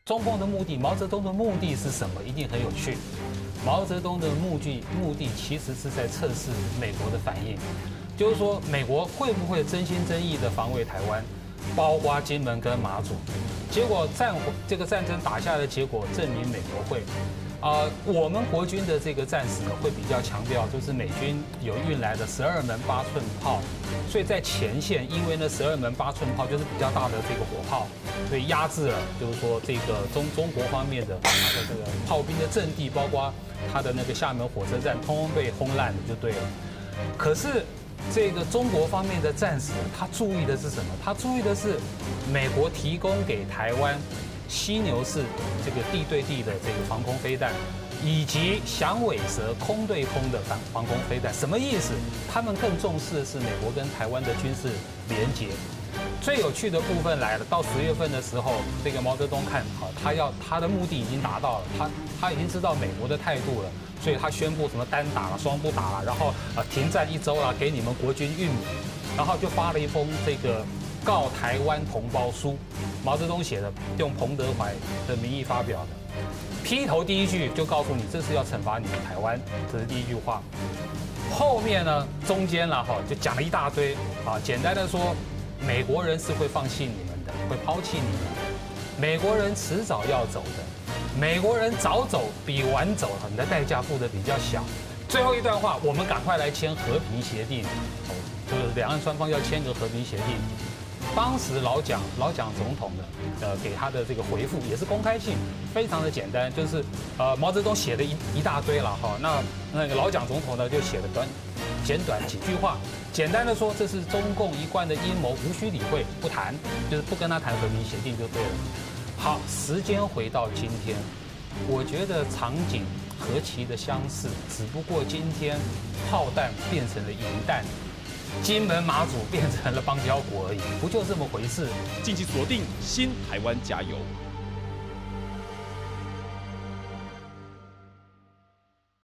中共的目的，毛泽东的目的是什么？一定很有趣。毛泽东的目的其实是在测试美国的反应，就是说美国会不会真心真意的防卫台湾，包括金门跟马祖。结果这个战争打下来的结果证明美国会。我们国军的这个战士呢，会比较强调，就是美军有运来的12门8寸炮，所以在前线，因为呢12门8寸炮就是比较大的这个火炮，所以压制了，就是说这个中国方面的它的这个炮兵的阵地，包括它的那个厦门火车站，通通被轰烂了，就对了。可是这个中国方面的战士，他注意的是什么？他注意的是美国提供给台湾犀牛式这个地对地的这个防空飞弹，以及响尾蛇空对空的防空飞弹，什么意思？他们更重视的是美国跟台湾的军事连结。最有趣的部分来了，到10月份的时候，这个毛泽东看好他的目的已经达到了，他已经知道美国的态度了，所以他宣布什么单打了、双不打了，然后停战1周了，给你们国军运母，然后就发了一封这个告台湾同胞书。毛泽东写的，用彭德怀的名义发表的，劈头第一句就告诉你，这是要惩罚你们台湾，这是第一句话。后面呢，中间了就讲了一大堆简单的说，美国人是会放弃你们的，会抛弃你们的，美国人迟早要走的，美国人早走比晚走，你的代价付的比较小。最后一段话，我们赶快来签和平协定，就是两岸双方要签个和平协定。当时老蒋总统的给他的这个回复也是公开信，非常的简单，就是毛泽东写的一大堆了那个老蒋总统呢就写了简短几句话，简单的说这是中共一贯的阴谋，无需理会，不谈，就是不跟他谈和平协定就对了。好，时间回到今天，我觉得场景何其的相似，只不过今天炮弹变成了银弹。金门马祖变成了邦交国而已，不就这么回事？ 敬请锁定新台湾加油。